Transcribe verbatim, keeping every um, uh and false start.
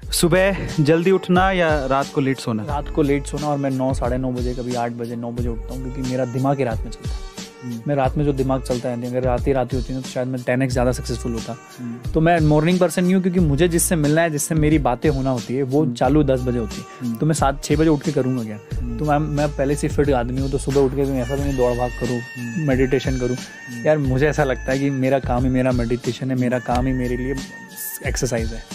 सुबह जल्दी उठना या रात को लेट सोना? रात को लेट सोना, और मैं नौ साढ़े नौ बजे कभी आठ बजे नौ बजे उठता हूँ, क्योंकि मेरा दिमाग ही रात में चलता है। मैं रात में जो दिमाग चलता है, अगर रात ही रात ही होती है तो शायद मैं टेन एक्स ज़्यादा सक्सेसफुल होता। तो मैं मॉर्निंग पर्सन नहीं हूँ, क्योंकि मुझे जिससे मिलना है, जिससे मेरी बातें होना होती है, वो चालू दस बजे होती है। तो मैं सात छः बजे उठ के करूँगा क्या? तो मैं मैं पहले से फिट आदमी हूँ, तो सुबह उठ के मैं ऐसा भी नहीं दौड़ भाग करूँ, मेडिटेशन करूँ। यार मुझे ऐसा लगता है कि मेरा काम ही मेरा मेडिटेशन है, मेरा काम ही मेरे लिए एक्सरसाइज है।